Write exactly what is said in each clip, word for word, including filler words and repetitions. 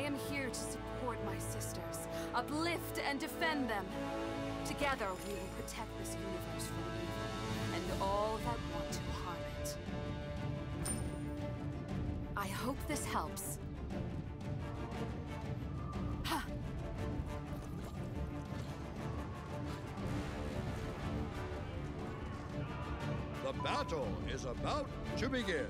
am here to support my sisters, uplift and defend them. Together, we will protect this universe from evil and all that want to harm it. I hope this helps. The battle is about to begin.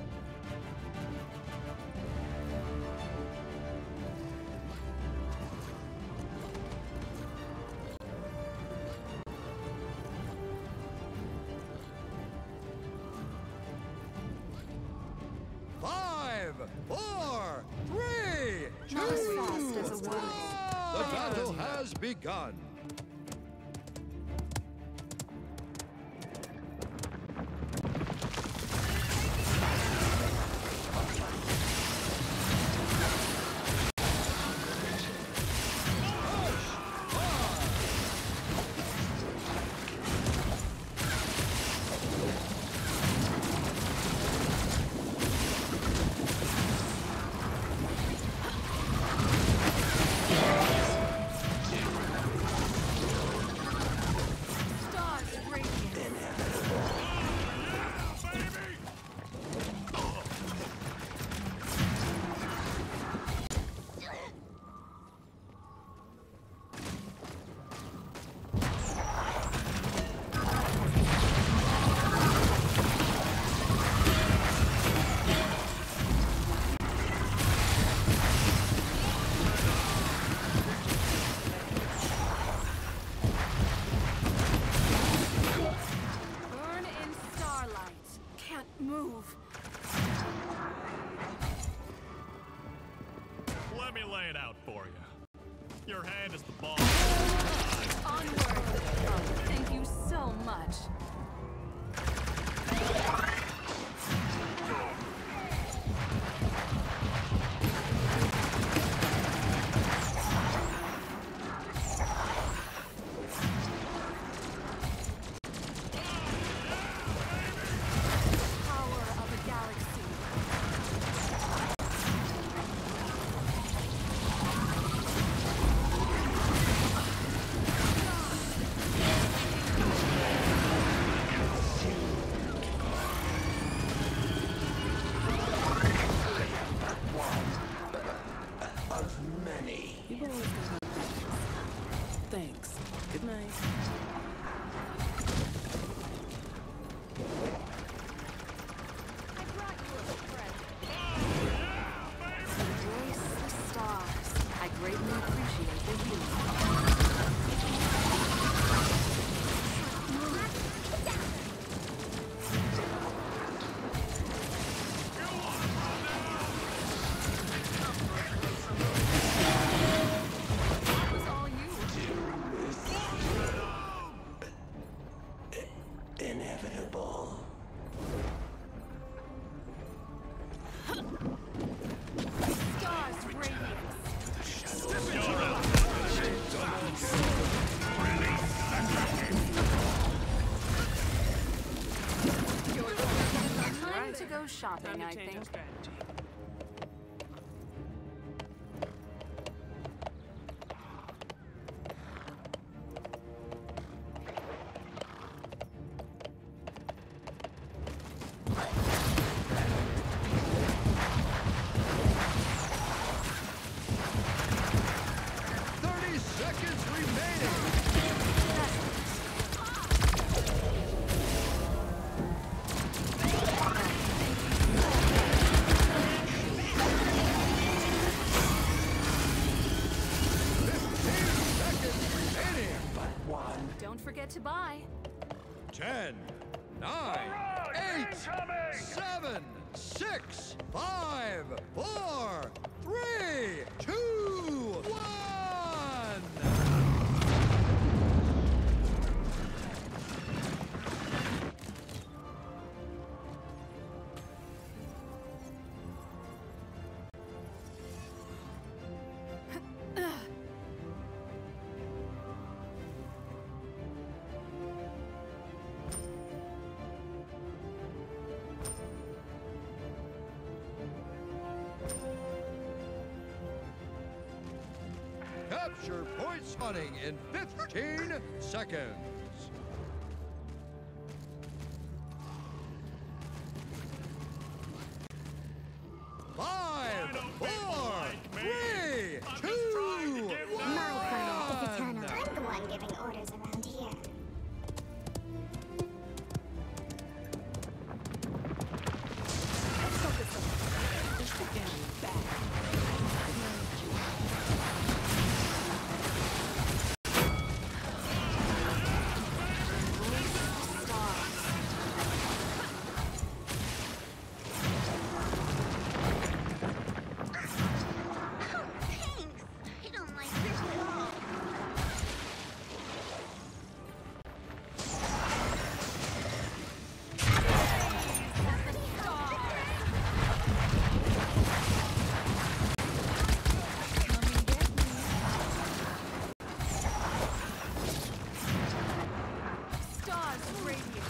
Five, four, three, two, Not as fast as a one. word. The battle has begun. Let me lay it out for you. Your hand is the ball. Onward! Oh, thank you so much. Thanks. Good night. I brought you a present. Embrace the stars. I greatly appreciate the healing. Shopping, I think. thirty seconds remaining. Don't forget to buy. Ten, nine, eight, seven, six, five, four, three, two, one. Capture point spawning in fifteen seconds. Five, four, three, two, one. My fire is eternal. I'm the one giving orders around here. Let's focus on this again. Back. Thanks. I don't like this at all. Stars radiate.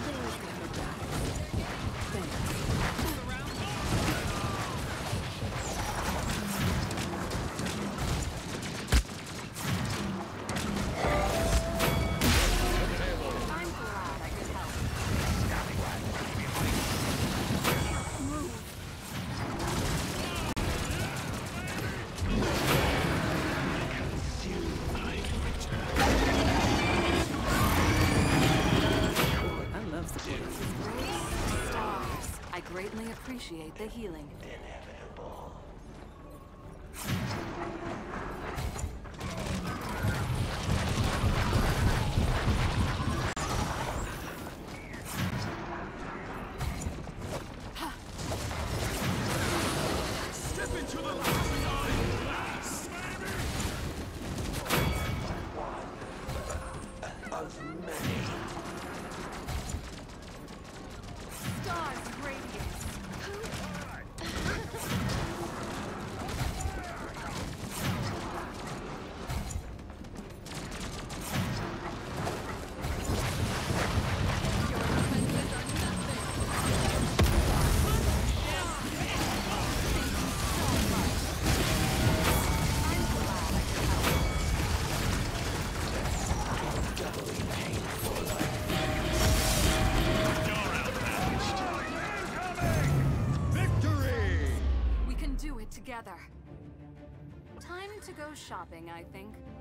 I'm glad I could help. Move. I love supporting. Stars. I greatly appreciate the healing. Step into the last Stars radiate. Victory! We can do it together. Time to go shopping, I think.